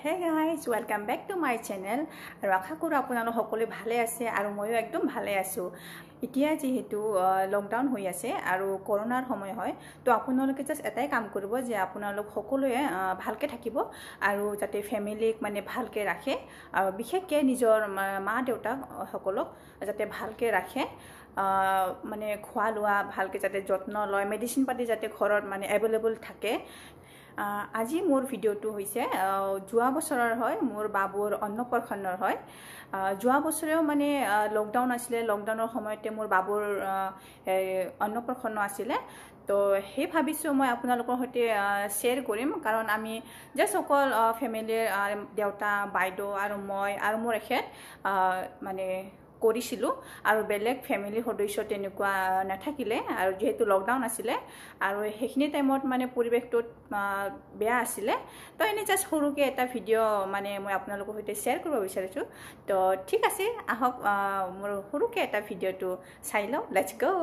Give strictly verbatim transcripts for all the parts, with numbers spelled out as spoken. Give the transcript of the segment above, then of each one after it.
Hey guys, welcome back to my channel. আৰু আশা কৰোঁ আপোনালোক সকলোৱে ভালে আছে আৰু ময়ো একদম ভালে আছোঁ। এতিয়া যেহেতু লকডাউন হৈ আছে আৰু কৰোনাৰ সময় হয়, তো আপোনালোকে জাস্ট এটাই কাম কৰিব যে আপোনালোক সকলোৱে ভালকে থাকিব আৰু যাতে ফ্যামিলিক মানে ভালকে ৰাখে আৰু বিশেষকৈ নিজৰ মা দেউতাক সকলক যাতে ভালকে ৰাখে। মানে খোৱা লোৱা ভালকে যাতে যত্ন লয়, মেডিচিন পাতি যাতে ঘৰত মানে এভেইলেবল থাকে। আজি মোৰ ভিডিঅ'টো হৈছে যোৱা বছৰৰ হয়, মোৰ বাবুৰ অন্নপ্ৰসন্নৰ হয়। যোৱা বছৰেও মানে লকডাউন আছিলে, লকডাউনৰ সময়তে মোৰ বাবুৰ অন্নপ্ৰসন্ন আছিলে। তো সেই ভাবিছোঁ মই আপোনালোকৰ সৈতে শ্বেয়াৰ কৰিম, কাৰণ আমি জাষ্ট অকল ফেমিলিৰ দেউতা বাইদেউ আৰু মই আৰু মোৰ এখেত মানে কৰিছিলোঁ আৰু বেলেগ ফেমিলিৰ সদস্য তেনেকুৱা নাথাকিলে, আৰু যেহেতু লকডাউন আছিলে আৰু সেইখিনি টাইমত মানে পৰিৱেশটো বেয়া আছিলে। তো এনেই জাষ্ট সৰুকৈ এটা ভিডিঅ' মানে মই আপোনালোকৰ সৈতে শ্বেয়াৰ কৰিব বিচাৰিছোঁ। তো ঠিক আছে, আহক মোৰ সৰুকৈ এটা ভিডিঅ'টো চাই লওঁ। Let's go.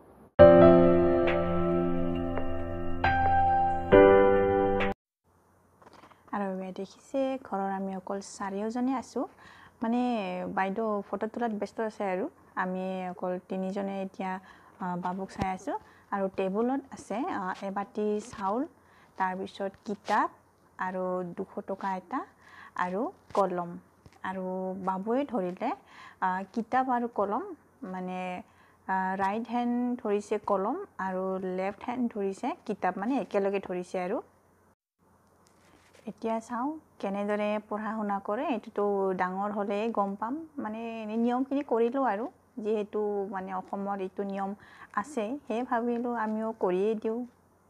আৰু দেখিছে ঘৰৰ আমি অকল চাৰিওজনে আছোঁ। মানে বাইদেউ ফটো তোলাত ব্যস্ত আছে আৰু আমি অকল তিনিজনে এতিয়া বাবুক চাই আছোঁ। আৰু টেবুলত আছে এবাটি চাউল, তাৰপিছত কিতাপ আৰু দুশ টকা এটা আৰু কলম। আৰু বাবুৱে ধৰিলে কিতাপ আৰু কলম, মানে ৰাইট হেণ্ড ধৰিছে কলম আৰু লেফ্ট হেণ্ড ধৰিছে কিতাপ, মানে একেলগে ধৰিছে। আৰু এতিয়া চাওঁ কেনেদৰে পঢ়া শুনা কৰে, এইটোতো ডাঙৰ হ'লে গম পাম। মানে নিয়মখিনি কৰিলোঁ আৰু যিহেতু মানে অসমত এইটো নিয়ম আছে, সেয়ে ভাবিলোঁ আমিও কৰিয়ে দিওঁ।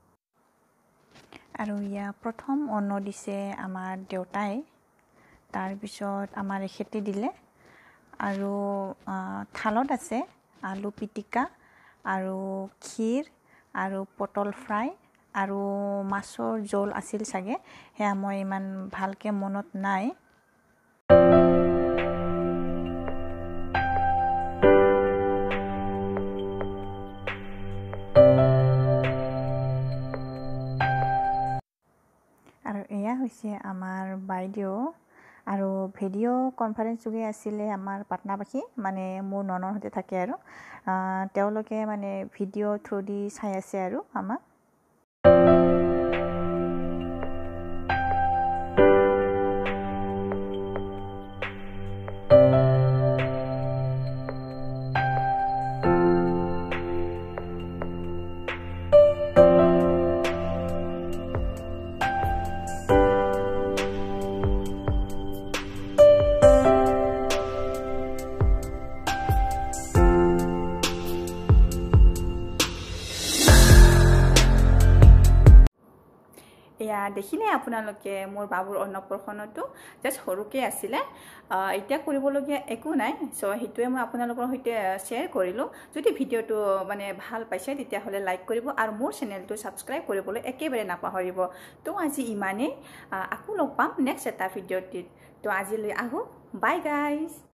আৰু ইয়াৰ প্ৰথম অন্ন দিছে আমাৰ দেউতাই, তাৰপিছত আমাৰ এখেতে দিলে। আৰু থালত আছে আলু পিটিকা আৰু ক্ষীৰ আৰু পটল ফ্ৰাই আৰু মাছৰ জোল আছিল চাগে, সেয়া মই ইমান ভালকৈ মনত নাই। আৰু এয়া হৈছে আমাৰ বাইদেউ, আৰু ভিডিঅ' কনফাৰেন্স যোগে আছিলে আমাৰ পাটনাবাসী, মানে মোৰ ননদহঁতে থাকে আৰু তেওঁলোকে মানে ভিডিঅ' থ্ৰু দি চাই আছে আৰু আমাক। এয়া দেখিলে আপোনালোকে মোৰ বাবুৰ অন্নপ্ৰসন্নটো জাষ্ট সৰুকৈ আছিলে, এতিয়া কৰিবলগীয়া একো নাই। চ' সেইটোৱে মই আপোনালোকৰ সৈতে শ্বেয়াৰ কৰিলোঁ। যদি ভিডিঅ'টো মানে ভাল পাইছে তেতিয়াহ'লে লাইক কৰিব আৰু মোৰ চেনেলটো ছাবস্ক্ৰাইব কৰিবলৈ একেবাৰে নাপাহৰিব। তো আজি ইমানেই, আকৌ লগ পাম নেক্সট এটা ভিডিঅ'টিত। তো আজিলৈ আহোঁ, বাই গাইজ।